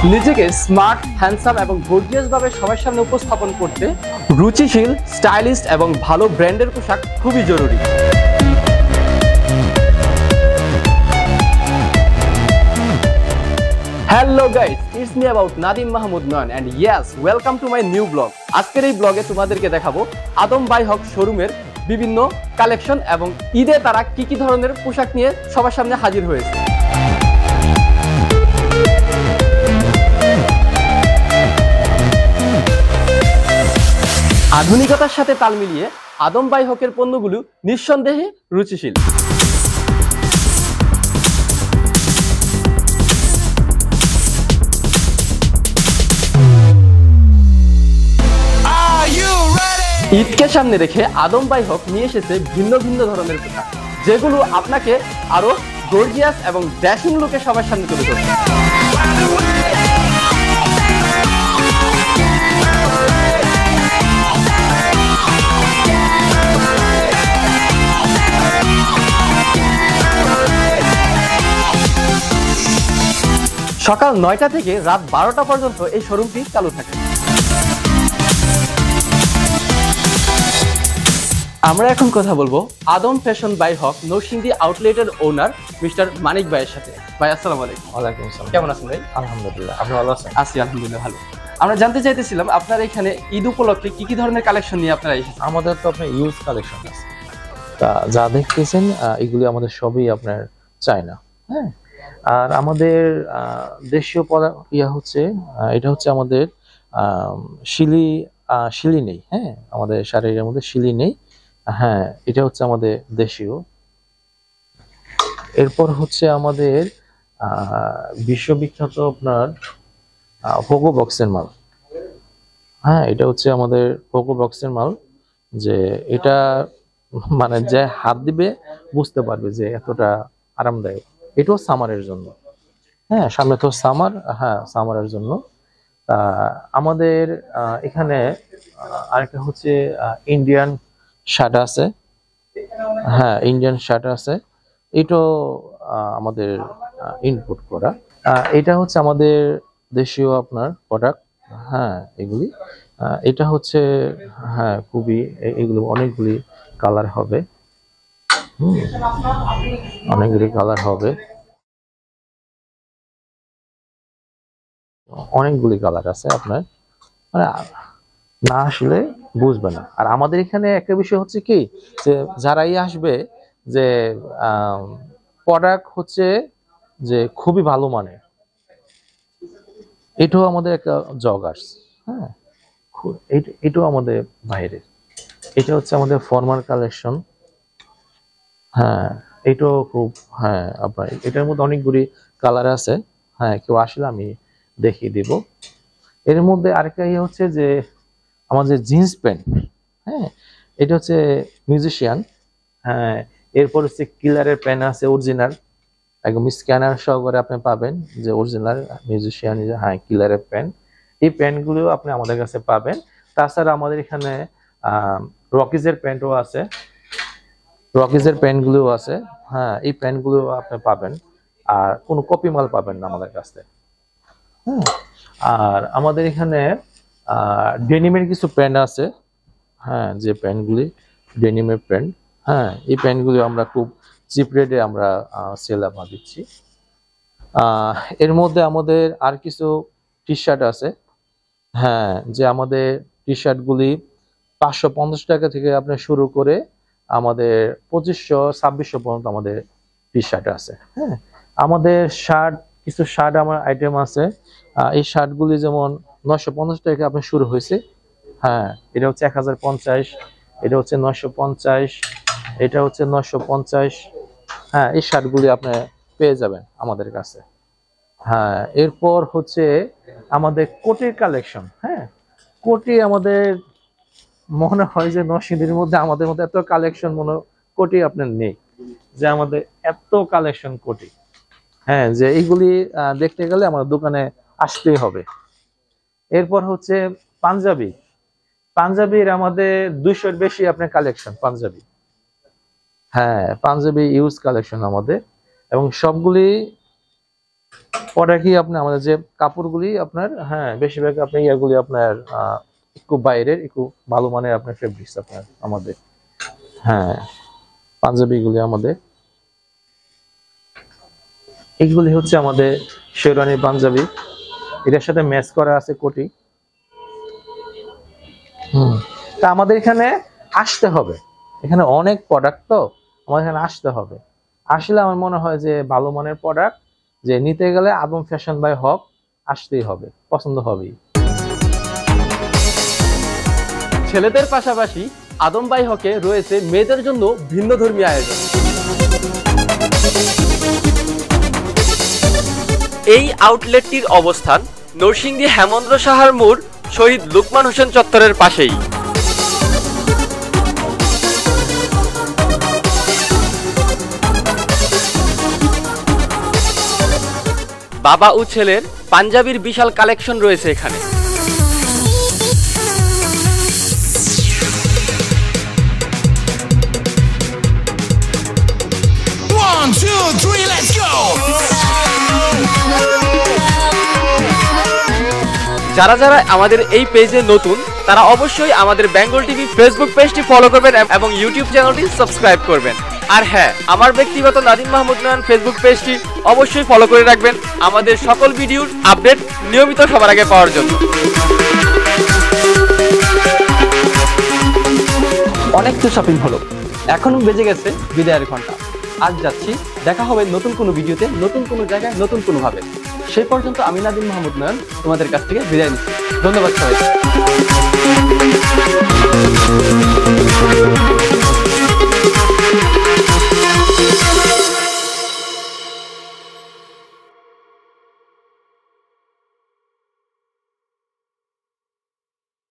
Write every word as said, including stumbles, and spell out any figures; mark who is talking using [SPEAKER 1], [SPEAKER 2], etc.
[SPEAKER 1] নিজেকে smart, handsome এবং gorgeous ভাবে সবার সামনে উপস্থাপন করতে রুচিশীল, স্টাইলিশ এবং ভালো ব্র্যান্ডের পোশাক খুবই জরুরি। Hello guys, it's me about Nadim Mahmoud Noyan and yes, welcome to my new blog. আজকের এই ব্লগে তোমাদেরকে দেখাবো আদম বাই হক শোরুমের বিভিন্ন কালেকশন এবং ঈদে তারা কি কি ধরনের পোশাক নিয়ে সবার সামনে হাজির হয়েছে। আধুনিকতার সাথে তাল মিলিয়ে আদম বাই হকের পণ্যগুলো নিঃসন্দেহে রুচিশীল। ঈদকে সামনে রেখে আদম বাই হক নিয়ে এসেছে ভিন্ন ভিন্ন ধরনের পোশাক, যেগুলো আপনাকে আরো গর্জিয়াস এবং ড্যাশিং লুকে সবার সামনে তুলে ধরবে। সকাল নয়টা থেকে রাত বারোটা পর্যন্ত এই শোরুমটি চালু থাকে। আমরা এখন কথা বলবো Adam fashion by Haque Narsingdi আউটলেটের ওনার মিস্টার মানিক ভাইয়ের সাথে। ভাই আসসালামু আলাইকুম।
[SPEAKER 2] ওয়ালাইকুম আসসালাম।
[SPEAKER 1] কেমন আছেন ভাই?
[SPEAKER 2] আলহামদুলিল্লাহ, আপনি ভালো আছেন?
[SPEAKER 1] আছি আলহামদুলিল্লাহ ভালো। আমরা জানতে চাইতেছিলাম আপনার এখানে ঈদ উপলক্ষে কি কি ধরনের কালেকশন নিয়ে আপনারা এসেছেন?
[SPEAKER 2] আমাদের তো আপনার ইউজ কালেকশন আছে, তা যা দেখতেছেন এগুলি আমাদের সবই আপনার চায়না। হ্যাঁ, আর আমাদের দেশীয় পদা ইয়া হচ্ছে এটা হচ্ছে আমাদের শিলি শিলি নেই। হ্যাঁ, আমাদের শাড়ির মধ্যে শিলি নেই। হ্যাঁ, এটা হচ্ছে আমাদের দেশীয়। এরপর হচ্ছে আমাদের বিশ্ববিখ্যাত আপনার হোগো বক্সের মাল। হ্যাঁ, এটা হচ্ছে আমাদের হোগো বক্সের মাল, যে এটা মানে যে হাত দিবে বুঝতে পারবে যে এতটা আরামদায়ক। এটাও সামারের জন্য। হ্যাঁ, সামনে তো সামার। হ্যাঁ, সামারের জন্য। আমাদের এখানে আরেকটা হচ্ছে ইন্ডিয়ান শার্ট আছে। হ্যাঁ, ইন্ডিয়ান শার্ট আছে, এটাও আমাদের ইনপুট করা। এটা হচ্ছে আমাদের দেশীয় আপনার প্রোডাক্ট। হ্যাঁ, এগুলি এটা হচ্ছে হ্যাঁ খুবই এগুলো অনেকগুলি কালার হবে। হুম, অনেকগুলি কালার হবে, অনেকগুলি কালার আছে আপনার, মানে না আসলে বুঝবে না। আর আমাদের এখানে একটা বিষয় হচ্ছে কি, যে যারাই আসবে যে প্রোডাক্ট হচ্ছে যে খুবই ভালো মানের, এটাও আমাদের একটা জগার্স। হ্যাঁ, এটাও আমাদের বাইরের। এটা হচ্ছে আমাদের ফর্মাল কালেকশন। হ্যাঁ, এটাও খুব হ্যাঁ আপনার এটার মধ্যে অনেকগুলি কালার আছে। হ্যাঁ, কেউ আসলে আমি দেখিয়ে দিব। এর মধ্যে আরেকটা ইয়ে হচ্ছে যে আমাদের জিন্স প্যান্ট। হ্যাঁ, এটা হচ্ছে মিউজিশিয়ান। হ্যাঁ, এরপর হচ্ছে কিলারের প্যান্ট আছে অরিজিনাল, একদম স্ক্যানার সহকারে আপনি পাবেন যে অরিজিনাল মিউজিশিয়ান। হ্যাঁ, কিলারের প্যান্ট, এই প্যান্টগুলো আপনি আমাদের কাছে পাবেন। তাছাড়া আমাদের এখানে রকিজের প্যান্টও আছে, রকিজের প্যান্টগুলোও আছে। হ্যাঁ, এই প্যান্টগুলো আপনি পাবেন, আর কোনো কপি মাল পাবেন না আমাদের কাছে। হ্যাঁ, আর আমাদের এখানে ডেনিমের কিছু প্যান্ট আছে। হ্যাঁ, যে প্যান্টগুলি ডেনিমের প্যান্ট। হ্যাঁ, এই প্যান্টগুলি আমরা খুব চিপ রেটে আমরা সেল আপা দিচ্ছি। এর মধ্যে আমাদের আর কিছু টি শার্ট আছে। হ্যাঁ, যে আমাদের টি শার্টগুলি পাঁচশো পঞ্চাশ টাকা থেকে আপনি শুরু করে আমাদের পঁচিশশো ছাব্বিশশো পর্যন্ত আমাদের টি শার্ট আছে। হ্যাঁ, আমাদের শার্ট কিছু শার্ট আমার আইটেম আছে। এই শার্টগুলি যেমন নয়শো পঞ্চাশ টাকা আপনার শুরু হয়েছে। হ্যাঁ, এটা হচ্ছে এক হাজার পঞ্চাশ, এটা হচ্ছে নয়শো পঞ্চাশ, এটা হচ্ছে নয়শো পঞ্চাশ। হ্যাঁ, এই শার্টগুলি আপনি পেয়ে যাবেন আমাদের কাছে। হ্যাঁ, এরপর হচ্ছে আমাদের কোটির কালেকশন। হ্যাঁ, কোটি আমাদের মনে হয় যে নরসিংদীর মধ্যে আমাদের মধ্যে এত কালেকশন মনে কোটি আপনার নেই, যে আমাদের এত কালেকশন কোটি। হ্যাঁ, যে এইগুলি দেখতে গেলে আমাদের দোকানে আসতেই হবে। এরপর হচ্ছে পাঞ্জাবি। পাঞ্জাবির আমাদের দুইশোর বেশি আপনার কালেকশন পাঞ্জাবি। হ্যাঁ, পাঞ্জাবি ইউজ কালেকশন আমাদের, এবং সবগুলি প্রোডাক্টই আপনার আমাদের যে কাপড়গুলি আপনার হ্যাঁ বেশিরভাগ আপনি ইয়াগুলি আপনার একটু বাইরের একটু ভালো মানের আপনার ফেব্রিক্স আপনার আমাদের হ্যাঁ পাঞ্জাবিগুলি আমাদের এইগুলি হচ্ছে আমাদের শেরওয়ানি পাঞ্জাবি, এটার সাথে ম্যাচ করা আছে কোটি। হুম তা আমাদের এখানে আসতে হবে, এখানে অনেক প্রোডাক্ট তো আমাদের এখানে আসতে হবে, আসলে আমার মনে হয় যে ভালো মানের প্রোডাক্ট যে নিতে গেলে আদম ফ্যাশন বাই হক আসতেই হবে, পছন্দ হবেই।
[SPEAKER 1] ছেলেদের পাশাপাশি আদম বাই হকে রয়েছে মেয়েদের জন্য ভিন্ন ধর্মী আয়োজন। এই আউটলেটটির অবস্থান নরসিংদী হেমন্দ্র সাহার মোড় শহীদ লুকমান হোসেন চত্বরের পাশেই। বাবা ও ছেলের পাঞ্জাবির বিশাল কালেকশন রয়েছে এখানে।
[SPEAKER 3] One, two, three, let's go!
[SPEAKER 1] যারা যারা আমাদের এই পেজে নতুন তারা অবশ্যই আমাদের বেঙ্গল টিভি ফেসবুক পেজটি ফলো করবেন এবং ইউটিউব চ্যানেলটি সাবস্ক্রাইব করবেন। আর হ্যাঁ, আমার ব্যক্তিগত নাদিম মাহমুদ নয়ন ফেসবুক পেজটি অবশ্যই ফলো করে রাখবেন আমাদের সকল ভিডিওর আপডেট নিয়মিত সবার আগে পাওয়ার জন্য। অনেক তো শপিং হলো, এখন বেজে গেছে বিদায়ের ঘন্টা। আজ যাচ্ছি, দেখা হবে নতুন কোনো ভিডিওতে, নতুন কোনো জায়গায়, নতুন কোনো ভাবে। সেই পর্যন্ত আমি নাদিম মাহমুদ নয়ন তোমাদের কাছ থেকে বিদায় নিচ্ছি। ধন্যবাদ সবাইকে।